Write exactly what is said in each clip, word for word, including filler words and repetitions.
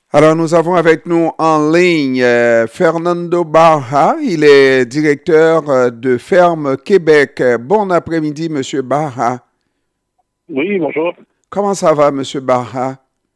Alors, nous avons avec nous en ligne euh, Fernando Barra. Il est directeur euh, de Ferme Québec. Euh, Bon après-midi, Monsieur Barra. Oui, bonjour. Comment ça va, Monsieur Barra?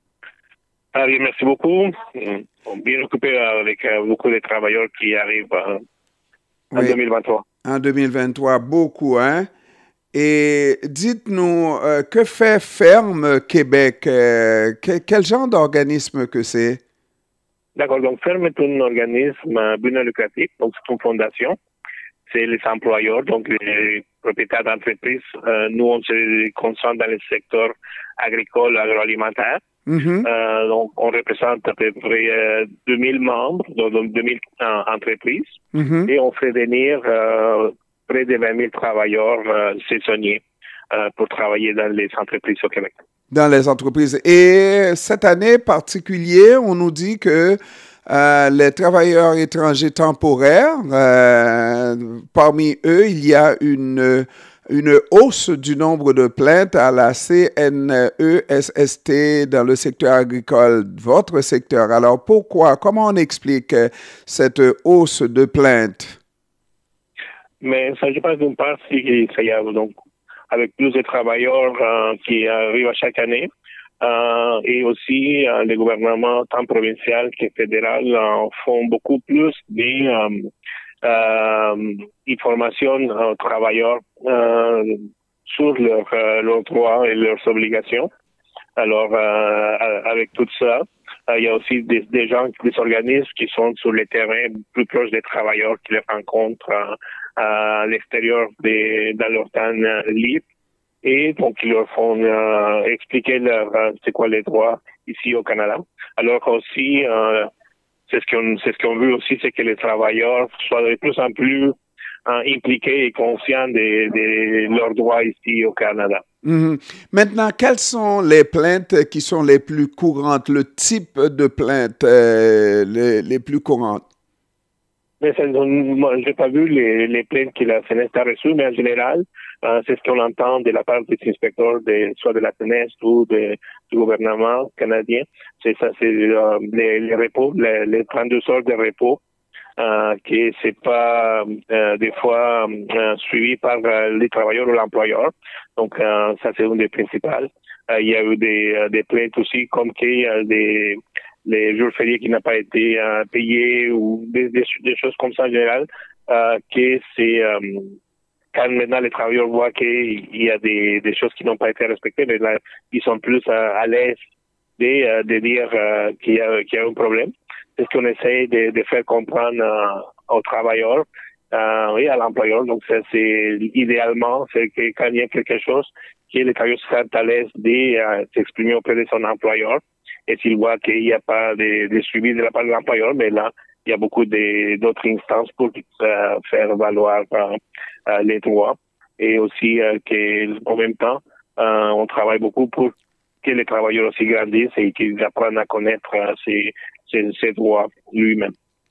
Ah oui, merci beaucoup. Mm. Bon, bien occupé euh, avec euh, beaucoup de travailleurs qui arrivent euh, en Oui, deux mille vingt-trois. en deux mille vingt-trois, beaucoup, hein? Et dites-nous, euh, que fait Ferme Québec? Euh, que- quel genre d'organisme que c'est? D'accord, donc Ferme est un organisme à but non lucratif, donc c'est une fondation. C'est les employeurs, donc les propriétaires d'entreprises. Euh, nous, on se concentre dans le secteur agricole, agroalimentaire. Mhm, Euh, donc, on représente à peu près euh, deux mille membres, donc donc deux mille euh, entreprises, mhm. et on fait venir euh, près de vingt mille travailleurs euh, saisonniers euh, pour travailler dans les entreprises au Québec. Dans les entreprises. Et cette année particulier, on nous dit que euh, les travailleurs étrangers temporaires, euh, parmi eux, il y a une, une hausse du nombre de plaintes à la C N E S S T dans le secteur agricole, votre secteur. Alors pourquoi, comment on explique euh, cette hausse de plaintes? Mais ça, je pense d'une part, si ça y a donc avec plus de travailleurs euh, qui arrivent à chaque année, euh, et aussi euh, les gouvernements, tant provincial que fédéral, euh, font beaucoup plus de euh, euh, information aux travailleurs euh, sur leurs euh, leurs droits et leurs obligations. Alors, euh, avec tout ça, euh, il y a aussi des, des gens, des organismes qui sont sur le terrain, plus proches des travailleurs, qui les rencontrent euh, à l'extérieur des, dans leur temps euh, libre. Et donc, ils leur font euh, expliquer leur, euh, c'est quoi les droits ici au Canada. Alors aussi, euh, c'est ce qu'on c'est ce qu'on veut aussi, c'est que les travailleurs soient de plus en plus euh, impliqués et conscients de, de leurs droits ici au Canada. Mhm. Maintenant, quelles sont les plaintes qui sont les plus courantes, le type de plaintes euh, les, les plus courantes? Mais ça, moi, j'ai pas vu les, les plaintes que la C N E S a reçues, mais en général, euh, c'est ce qu'on entend de la part des inspecteurs, de, soit de la C N E S ou de, du gouvernement canadien. C'est ça, c'est euh, les, les repos, les, les trente-deux heures de repos, euh, que c'est pas euh, des fois euh, suivi par euh, les travailleurs ou l'employeur. Donc, euh, ça, c'est une des principales. Euh, il y a eu des, euh, des plaintes aussi, comme qu'il y a des les jours fériés qui n'ont pas été euh, payés ou des, des, des choses comme ça en général, euh, que c'est euh, quand maintenant les travailleurs voient qu'il y a des, des choses qui n'ont pas été respectées, mais là, ils sont plus euh, à l'aise de, euh, de dire euh, qu'il y a, qu'il y a un problème. C'est ce qu'on essaie de, de faire comprendre euh, aux travailleurs euh, et à l'employeur. Donc, ça, c'est idéalement, c'est que quand il y a quelque chose, que les travailleurs soient à l'aise de euh, s'exprimer auprès de son employeur. Et s'il voit qu'il n'y a pas de, de suivi de la part de l'employeur, mais là, il y a beaucoup d'autres instances pour euh, faire valoir euh, euh, les droits. Et aussi euh, qu'en même temps, euh, on travaille beaucoup pour que les travailleurs aussi grandissent et qu'ils apprennent à connaître euh, ces, ces, ces droits lui-même.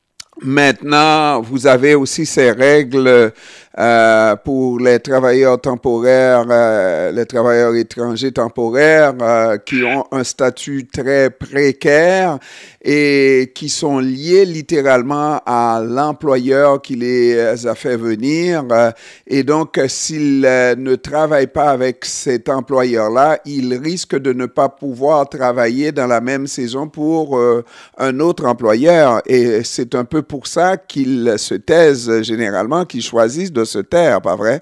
Maintenant, vous avez aussi ces règles euh, pour les travailleurs temporaires, euh, les travailleurs étrangers temporaires euh, qui ont un statut très précaire et qui sont liés littéralement à l'employeur qui les a fait venir. Euh, et donc, s'ils euh, ne travaillent pas avec cet employeur-là, ils risquent de ne pas pouvoir travailler dans la même saison pour euh, un autre employeur. Et c'est un peu pour ça qu'ils se taisent généralement, qu'ils choisissent de se taire, pas vrai?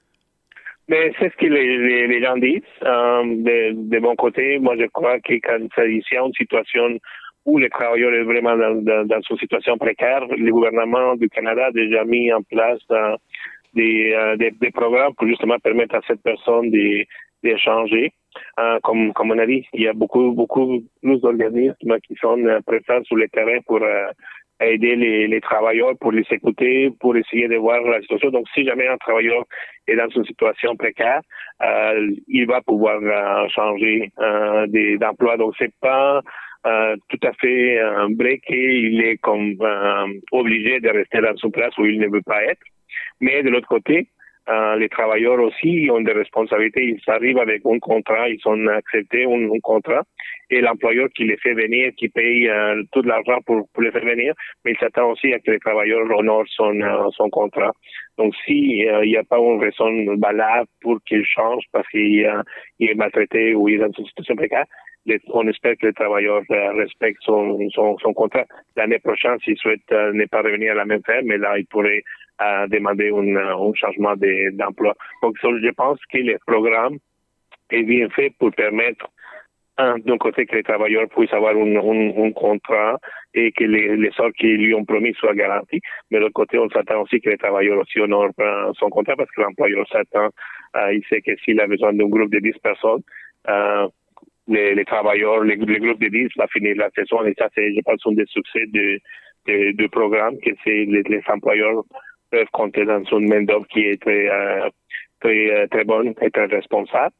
Mais c'est ce que les, les, les gens disent. Euh, de, de mon côté, moi, je crois que quand il y a une situation où le travailleur est vraiment dans, dans, dans une situation précaire, le gouvernement du Canada a déjà mis en place euh, des, euh, des, des programmes pour justement permettre à cette personne de d'échanger. Euh, comme, comme on a dit, il y a beaucoup, beaucoup plus d'organismes qui sont euh, présents sur le terrain pour euh, aider les, les travailleurs, pour les écouter, pour essayer de voir la situation. Donc, si jamais un travailleur est dans une situation précaire, euh, il va pouvoir euh, changer euh, d'emploi. Donc, c'est pas euh, tout à fait euh, vrai qu'il est comme euh, obligé de rester dans une place où il ne veut pas être. Mais de l'autre côté, Euh, les travailleurs aussi ont des responsabilités. Ils arrivent avec un contrat, ils ont accepté un, un contrat, et l'employeur qui les fait venir, qui paye euh, tout l'argent pour, pour les faire venir, mais il s'attend aussi à que les travailleurs honorent son, euh, son contrat. Donc, si euh, il n'y a pas une raison valable pour qu'il change parce qu'il euh, il est maltraité ou il est dans une situation précaire, les, on espère que les travailleurs euh, respectent son, son, son contrat. L'année prochaine, s'il souhaite euh, ne pas revenir à la même ferme, mais là, il pourrait euh, demander un, un changement d'emploi. Donc, je pense que le programme est bien fait pour permettre un, d'un côté, que les travailleurs puissent avoir un, un, un contrat et que les, les sortes qui lui ont promis soient garantis. Mais de l'autre côté, on s'attend aussi que les travailleurs aussi honorent euh, son contrat parce que l'employeur s'attend, euh, il sait que s'il a besoin d'un groupe de dix personnes, euh, les, les travailleurs, les, les groupes de dix va finir la saison. Et ça, c'est, je pense, un des succès du de, de programme, que c'est les, les employeurs peuvent compter dans une main-d'œuvre qui est très, euh, très, très bonne et très responsable.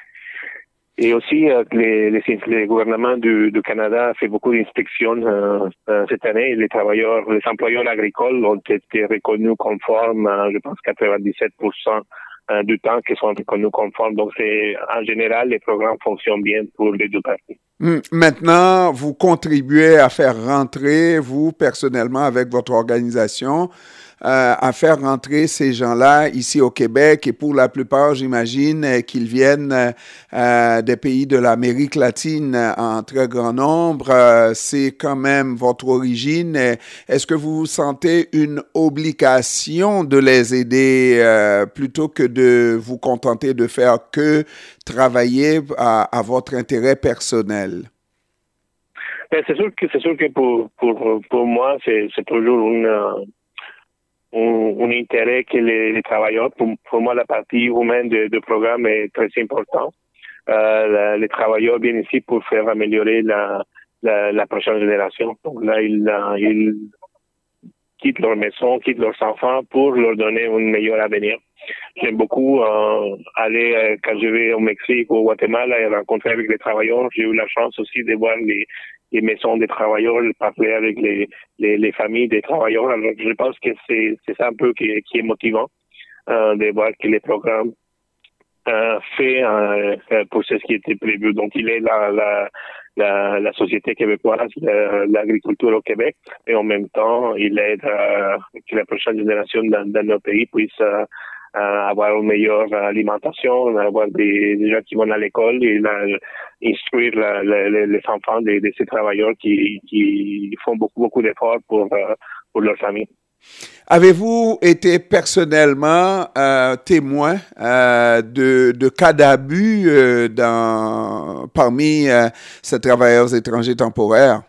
Et aussi, euh, les, les, les gouvernements du, du Canada ont fait beaucoup d'inspections euh, euh, cette année. Les travailleurs, les employeurs agricoles ont été reconnus conformes, euh, je pense quatre-vingt-dix-sept pour cent euh, du temps qu'ils sont reconnus conformes. Donc, c'est en général, les programmes fonctionnent bien pour les deux parties. Maintenant, vous contribuez à faire rentrer, vous, personnellement, avec votre organisation, euh, à faire rentrer ces gens-là ici au Québec, et pour la plupart, j'imagine euh, qu'ils viennent euh, des pays de l'Amérique latine en très grand nombre. Euh, c'est quand même votre origine. Est-ce que vous sentez une obligation de les aider euh, plutôt que de vous contenter de faire que travailler à, à votre intérêt personnel? Ben, c'est sûr que c'est sûr que pour pour pour moi c'est c'est toujours une Un, un intérêt que les, les travailleurs, pour, pour moi, la partie humaine du programme est très importante. Euh, la, les travailleurs viennent ici pour faire améliorer la, la, la prochaine génération. Donc là, ils, ils quittent leur maison, quittent leurs enfants pour leur donner un meilleur avenir. J'aime beaucoup euh, aller, euh, quand je vais au Mexique ou au Guatemala, et rencontrer avec les travailleurs. J'ai eu la chance aussi de voir les, les maisons des travailleurs, de parler avec les, les, les familles des travailleurs. Alors, je pense que c'est, c'est ça un peu qui, qui est motivant, euh, de voir que les programmes euh, fait euh, pour ce qui était prévu. Donc, il est la, la, la, la société québécoise, l'agriculture au Québec, et en même temps, il aide euh, que la prochaine génération dans, dans nos pays puisse euh, Euh, avoir une meilleure alimentation, avoir des, des gens qui vont à l'école et la, instruire la, la, les enfants de, de ces travailleurs qui, qui font beaucoup, beaucoup d'efforts pour, euh, pour leur famille. Avez-vous été personnellement euh, témoin euh, de, de cas d'abus euh, dans, parmi euh, ces travailleurs étrangers temporaires?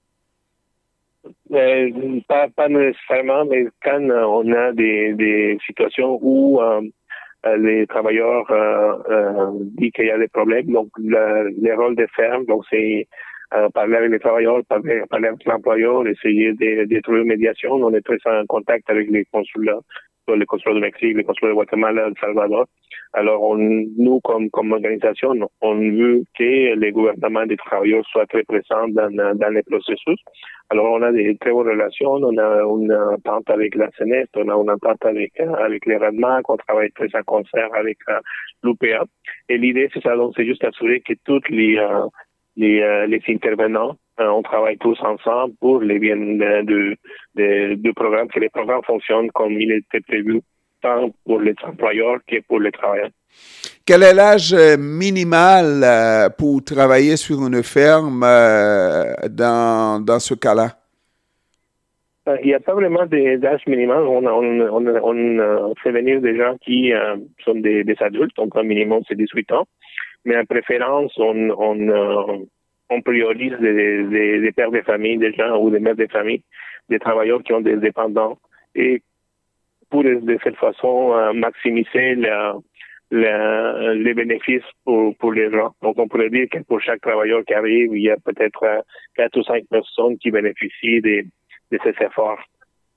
Euh, pas, pas nécessairement, mais quand euh, on a des, des situations où euh, les travailleurs euh, euh, disent qu'il y a des problèmes, donc le, les rôles des fermes, donc c'est euh, parler avec les travailleurs, parler, parler avec l'employeur, essayer de, de trouver une médiation. On est très en contact avec les consulats, les consulats du Mexique, les consulats de Guatemala, El Salvador. Alors, on, nous, comme, comme organisation, on veut que les gouvernements des travailleurs soient très présents dans, dans les processus. Alors, on a des très bonnes relations. On a une entente avec la C N E S, on a une entente avec, avec les RADMAC, on travaille très en concert avec uh, l'U P A. Et l'idée, c'est ça, donc, c'est juste assurer que tous les, uh, les, uh, les intervenants, uh, on travaille tous ensemble pour les biens de, de, de, de programme, que les programmes fonctionnent comme il était prévu, tant pour les employeurs que pour les travailleurs. Quel est l'âge minimal euh, pour travailler sur une ferme euh, dans, dans ce cas-là? Il n'y a pas vraiment d'âge minimal. On, on, on, on fait venir des gens qui euh, sont des, des adultes, donc un minimum c'est dix-huit ans. Mais en préférence, on, on, euh, on priorise des, des, des pères de famille, des gens ou des mères de famille, des travailleurs qui ont des dépendants. Et pour de cette façon euh, maximiser la, la, les bénéfices pour, pour les gens. Donc, on pourrait dire que pour chaque travailleur qui arrive, il y a peut-être euh, quatre ou cinq personnes qui bénéficient de, de ces efforts.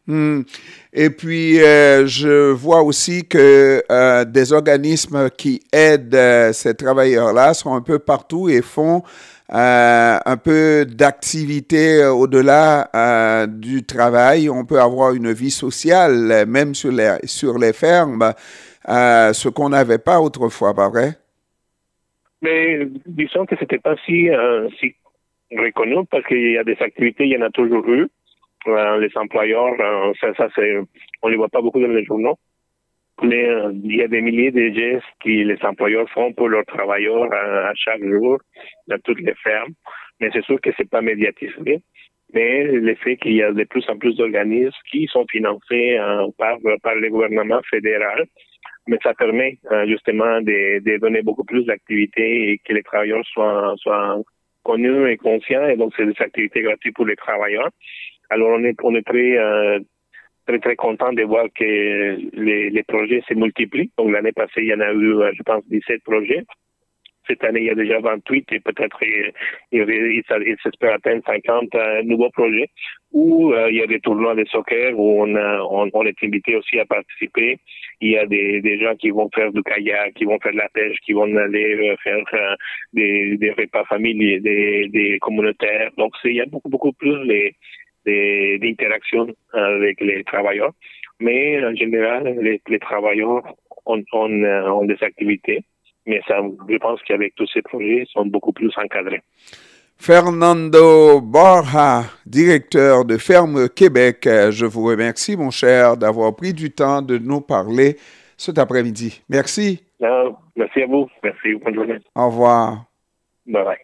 Hmm. Et puis, euh, je vois aussi que euh, des organismes qui aident euh, ces travailleurs-là sont un peu partout et font euh, un peu d'activité au-delà euh, du travail. On peut avoir une vie sociale, euh, même sur les, sur les fermes, euh, ce qu'on n'avait pas autrefois, pas vrai? Mais disons que c'était pas si, euh, si reconnu parce qu'il y a des activités, il y en a toujours eu. Euh, les employeurs, euh, ça, ça c'est, on les voit pas beaucoup dans les journaux. Mais euh, il y a des milliers de gestes que les employeurs font pour leurs travailleurs euh, à chaque jour dans toutes les fermes. Mais c'est sûr que c'est pas médiatisé. Mais le fait qu'il y a de plus en plus d'organismes qui sont financés euh, par, par le gouvernement fédéral, mais ça permet euh, justement de, de donner beaucoup plus d'activités et que les travailleurs soient, soient connus et conscients. Et donc, c'est des activités gratuites pour les travailleurs. Alors, on est, on est très... Euh, très, très content de voir que les, les projets se multiplient. Donc, l'année passée, il y en a eu, je pense, dix-sept projets. Cette année, il y a déjà vingt-huit et peut-être il, il, il, il s'espère atteindre cinquante euh, nouveaux projets où euh, il y a des tournois de soccer où on, a, on, on est invité aussi à participer. Il y a des, des gens qui vont faire du kayak, qui vont faire de la pêche, qui vont aller faire euh, des, des repas familiers, des, des communautaires. Donc, c'est, il y a beaucoup, beaucoup plus les d'interactions avec les travailleurs. Mais en général, les, les travailleurs ont, ont, ont des activités. Mais ça, je pense qu'avec tous ces projets, ils sont beaucoup plus encadrés. Fernando Borja, directeur de Ferme Québec, je vous remercie, mon cher, d'avoir pris du temps de nous parler cet après-midi. Merci. Non, merci à vous. Merci. Bonne journée. Au revoir. Bye bye.